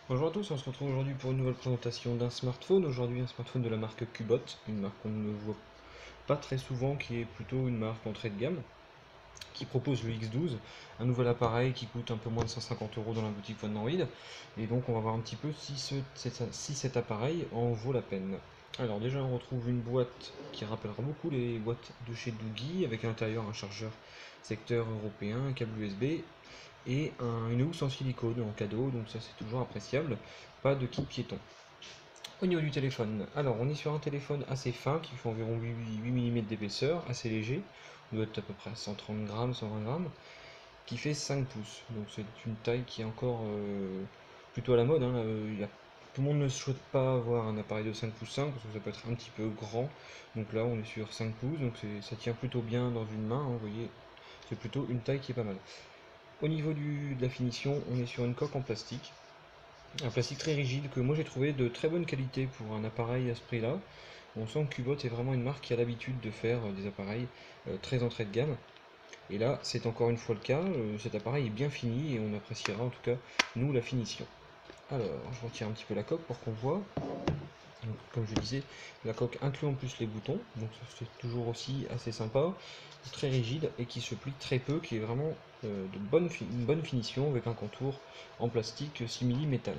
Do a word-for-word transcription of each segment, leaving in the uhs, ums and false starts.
Bonjour à tous, on se retrouve aujourd'hui pour une nouvelle présentation d'un smartphone. Aujourd'hui un smartphone de la marque Cubot, une marque qu'on ne voit pas très souvent, qui est plutôt une marque entrée de gamme, qui propose le X douze, un nouvel appareil qui coûte un peu moins de cent cinquante euros dans la boutique Android. Et donc on va voir un petit peu si, ce, si cet appareil en vaut la peine. Alors déjà on retrouve une boîte qui rappellera beaucoup les boîtes de chez Doogee, avec à l'intérieur un chargeur secteur européen, un câble U S B, et un, une housse en silicone en cadeau, donc ça c'est toujours appréciable. Pas de kit piéton. Au niveau du téléphone, alors on est sur un téléphone assez fin qui fait environ huit millimètres d'épaisseur, assez léger, on doit être à peu près à cent trente grammes, cent vingt grammes, qui fait cinq pouces. Donc c'est une taille qui est encore euh, plutôt à la mode. Hein. Euh, y a, tout le monde ne souhaite pas avoir un appareil de cinq pouces cinq parce que ça peut être un petit peu grand. Donc là on est sur cinq pouces, donc ça tient plutôt bien dans une main, hein, vous voyez, c'est plutôt une taille qui est pas mal. Au niveau du, de la finition, on est sur une coque en plastique, un plastique très rigide que moi j'ai trouvé de très bonne qualité pour un appareil à ce prix-là. On sent que Cubot est vraiment une marque qui a l'habitude de faire des appareils euh, très entrée de gamme. Et là, c'est encore une fois le cas, euh, cet appareil est bien fini et on appréciera en tout cas, nous, la finition. Alors, je retire un petit peu la coque pour qu'on voit. Donc, comme je disais, la coque inclut en plus les boutons, donc c'est toujours aussi assez sympa, très rigide et qui se plie très peu, qui est vraiment euh, de bonne une bonne finition avec un contour en plastique simili métal.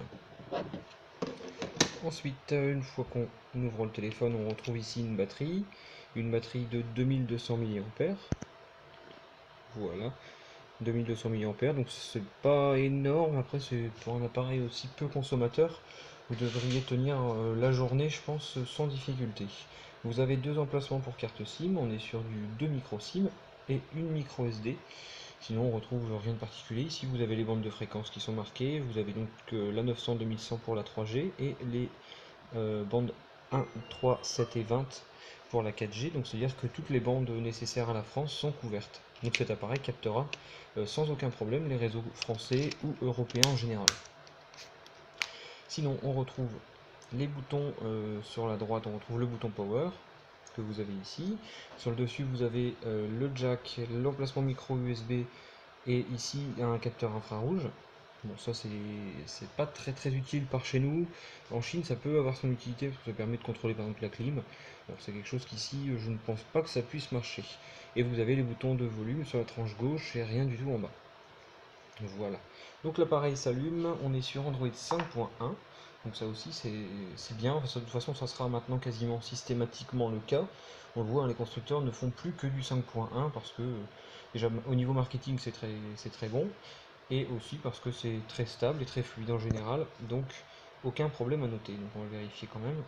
Ensuite, euh, une fois qu'on ouvre le téléphone, on retrouve ici une batterie, une batterie de deux mille deux cents milliampères. Voilà, deux mille deux cents milliampères, donc c'est pas énorme. Après, c'est pour un appareil aussi peu consommateur, vous devriez tenir euh, la journée, je pense, sans difficulté. Vous avez deux emplacements pour carte SIM, on est sur du deux micro SIM et une micro S D. Sinon, on retrouve rien de particulier. Ici, vous avez les bandes de fréquences qui sont marquées. Vous avez donc euh, la neuf cents deux mille cent pour la trois G et les euh, bandes un, trois, sept et vingt pour la quatre G. Donc, c'est-à-dire que toutes les bandes nécessaires à la France sont couvertes. Donc, cet appareil captera euh, sans aucun problème les réseaux français ou européens en général. Sinon, on retrouve les boutons euh, sur la droite, on retrouve le bouton Power que vous avez ici. Sur le dessus, vous avez euh, le jack, l'emplacement micro U S B et ici un capteur infrarouge. Bon, ça c'est pas très très utile par chez nous. En Chine, ça peut avoir son utilité parce que ça permet de contrôler par exemple la clim. Bon, c'est quelque chose qu'ici, je ne pense pas que ça puisse marcher. Et vous avez les boutons de volume sur la tranche gauche et rien du tout en bas. Voilà. Donc l'appareil s'allume, on est sur Android cinq point un. Donc ça aussi c'est bien, de toute façon ça sera maintenant quasiment systématiquement le cas. On le voit, hein, les constructeurs ne font plus que du cinq point un parce que déjà au niveau marketing c'est très, très bon, et aussi parce que c'est très stable et très fluide en général, donc aucun problème à noter. Donc on va vérifier quand même.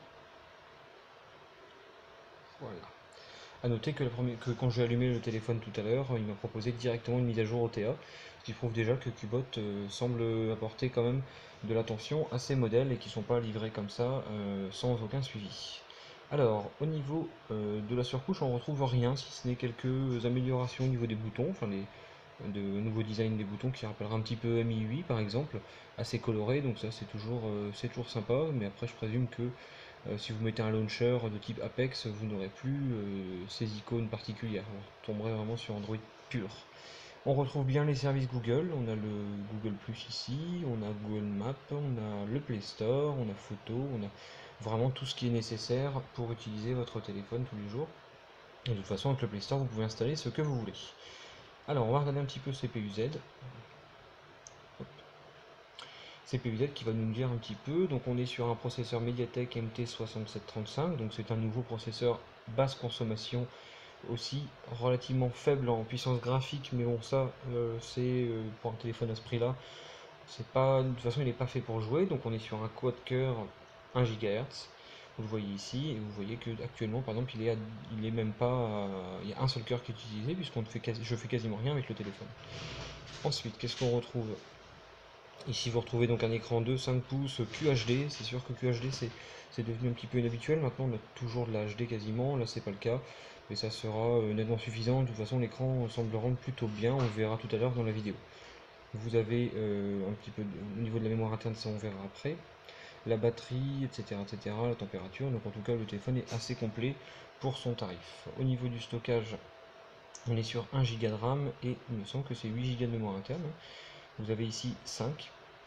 Voilà. A noter que, la première, que quand j'ai allumé le téléphone tout à l'heure, il m'a proposé directement une mise à jour O T A, ce qui prouve déjà que Qbot euh, semble apporter quand même de l'attention à ces modèles et qui ne sont pas livrés comme ça euh, sans aucun suivi. Alors, au niveau euh, de la surcouche, on retrouve rien, si ce n'est quelques améliorations au niveau des boutons, enfin les de nouveaux design des boutons qui rappellera un petit peu M I U I par exemple, assez coloré, donc ça c'est toujours, euh, c'est toujours sympa, mais après je présume que euh, si vous mettez un launcher de type Apex, vous n'aurez plus euh, ces icônes particulières. On tomberait vraiment sur Android pur. On retrouve bien les services Google. On a le Google Plus ici, on a Google Maps, on a le Play Store, on a Photo, on a vraiment tout ce qui est nécessaire pour utiliser votre téléphone tous les jours. Et de toute façon, avec le Play Store, vous pouvez installer ce que vous voulez. Alors, on va regarder un petit peu C P U Z. Hop. C P U Z qui va nous dire un petit peu. Donc on est sur un processeur Mediatek M T soixante-sept trente-cinq, donc c'est un nouveau processeur basse consommation, aussi relativement faible en puissance graphique, mais bon ça euh, c'est euh, pour un téléphone à ce prix là, c'est pas, de toute façon il n'est pas fait pour jouer. Donc on est sur un quad-core un gigahertz, vous le voyez ici, et vous voyez que actuellement par exemple il est, à, il est même pas à, il y a un seul cœur qui est utilisé puisqu'on fait quasi, je fais quasiment rien avec le téléphone. Ensuite, qu'est-ce qu'on retrouve? Ici, vous retrouvez donc un écran de cinq pouces Q H D. C'est sûr que Q H D, c'est devenu un petit peu inhabituel. Maintenant, on a toujours de la H D quasiment. Là, c'est pas le cas. Mais ça sera euh, nettement suffisant. De toute façon, l'écran semble rendre plutôt bien. On le verra tout à l'heure dans la vidéo. Vous avez euh, un petit peu de, au niveau de la mémoire interne, ça on verra après. La batterie, et cetera, et cetera. La température. Donc, en tout cas, le téléphone est assez complet pour son tarif. Au niveau du stockage, on est sur un giga de RAM et il me semble que c'est huit giga de mémoire interne. Vous avez ici cinq.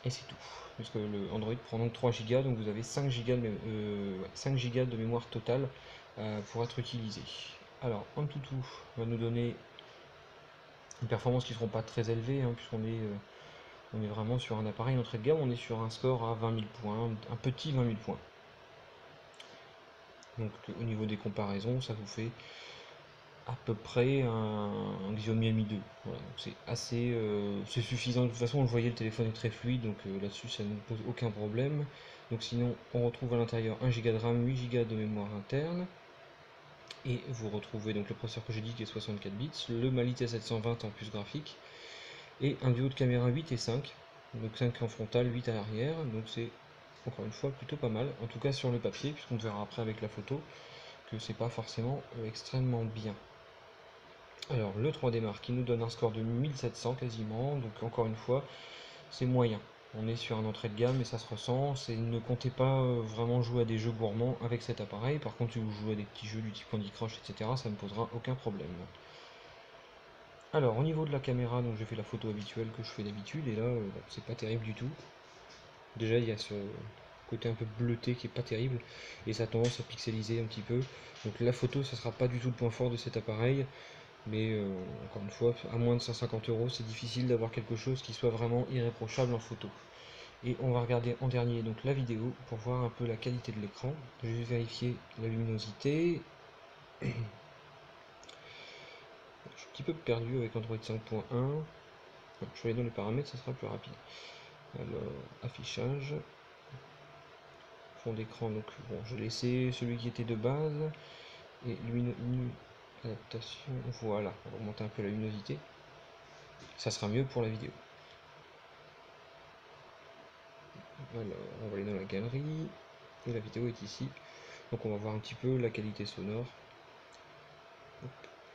Et c'est tout. Parce que le Android prend donc trois gigas, donc vous avez cinq gigas de, euh, ouais, cinq gigas de mémoire totale euh, pour être utilisé. Alors, Antutu va nous donner une performance qui ne seront pas très élevées, hein, puisqu'on est, euh, on est vraiment sur un appareil entrée de gamme, on est sur un score à vingt mille points, un petit vingt mille points. Donc au niveau des comparaisons, ça vous fait à peu près un, un Xiaomi Mi deux. Voilà, c'est assez, euh, c'est suffisant. De toute façon, on le voyait, le téléphone est très fluide, donc euh, là-dessus, ça ne pose aucun problème. Donc sinon, on retrouve à l'intérieur un giga de RAM, huit giga de mémoire interne. Et vous retrouvez donc le processeur que j'ai dit qui est soixante-quatre bits, le Mali T sept cent vingt en puce graphique, et un duo de caméra huit et cinq, donc cinq en frontal, huit à l'arrière, donc c'est encore une fois plutôt pas mal, en tout cas sur le papier, puisqu'on verra après avec la photo que c'est pas forcément euh, extrêmement bien. Alors le trois D Mark qui nous donne un score de mille sept cents quasiment, donc encore une fois c'est moyen. On est sur un entrée de gamme et ça se ressent. Ne comptez pas euh, vraiment jouer à des jeux gourmands avec cet appareil. Par contre si vous jouez à des petits jeux du type Candy Crush, et cetera, ça ne posera aucun problème. Alors au niveau de la caméra, donc j'ai fait la photo habituelle que je fais d'habitude et là euh, c'est pas terrible du tout. Déjà il y a ce côté un peu bleuté qui est pas terrible et ça a tendance à pixeliser un petit peu. Donc la photo ça sera pas du tout le point fort de cet appareil. Mais euh, encore une fois, à moins de cent cinquante euros, c'est difficile d'avoir quelque chose qui soit vraiment irréprochable en photo. Et on va regarder en dernier donc la vidéo pour voir un peu la qualité de l'écran. Je vais vérifier la luminosité. Je suis un petit peu perdu avec Android cinq point un. Je vais aller dans les paramètres, ça sera plus rapide. Alors, affichage. Fond d'écran, donc bon, j'ai laissé celui qui était de base. Et luminosité, adaptation, voilà, on va augmenter un peu la luminosité. Ça sera mieux pour la vidéo. Alors, on va aller dans la galerie, et la vidéo est ici. Donc on va voir un petit peu la qualité sonore. Hop.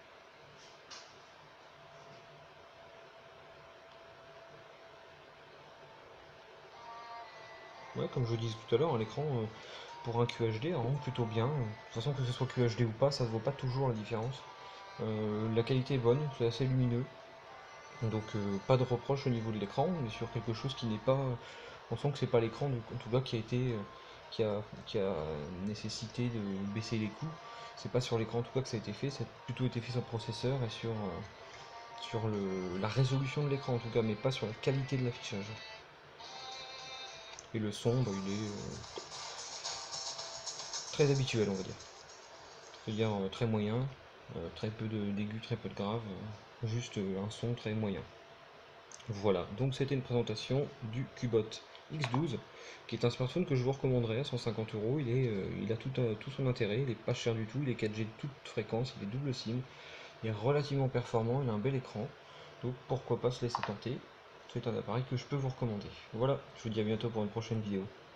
Ouais, comme je vous disais tout à l'heure, l'écran euh, pour un Q H D rend plutôt bien. De toute façon, que ce soit Q H D ou pas, ça ne vaut pas toujours la différence. Euh, la qualité est bonne, c'est assez lumineux. Donc euh, pas de reproche au niveau de l'écran, on est sur quelque chose qui n'est pas... On sent que c'est pas l'écran en tout cas qui a été... euh, qui, a, qui a nécessité de baisser les coûts. C'est pas sur l'écran en tout cas que ça a été fait, ça a plutôt été fait sur le processeur et sur, euh, sur le, la résolution de l'écran en tout cas, mais pas sur la qualité de l'affichage. Et le son, bah, il est euh, très habituel on va dire. C'est-à-dire euh, très moyen, euh, très peu d'aigus, très peu de graves, euh, juste euh, un son très moyen. Voilà, donc c'était une présentation du Cubot X douze, qui est un smartphone que je vous recommanderais à cent cinquante euros. Il, est, euh, il a tout, euh, tout son intérêt, il est pas cher du tout, il est quatre G de toute fréquence, il est double SIM, il est relativement performant, il a un bel écran, donc pourquoi pas se laisser tenter. C'est un appareil que je peux vous recommander. Voilà, je vous dis à bientôt pour une prochaine vidéo.